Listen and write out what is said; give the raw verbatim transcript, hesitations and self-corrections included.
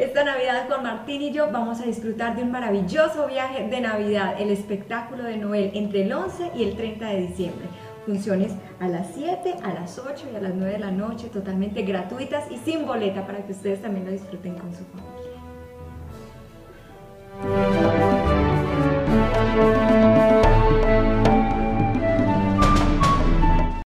Esta Navidad Juan Martín y yo vamos a disfrutar de un maravilloso viaje de Navidad, el espectáculo de Noel entre el once y el treinta de diciembre. Funciones a las siete, a las ocho y a las nueve de la noche, totalmente gratuitas y sin boleta para que ustedes también lo disfruten con su familia.